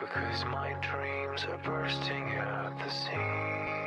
Because my dreams are bursting at the seams.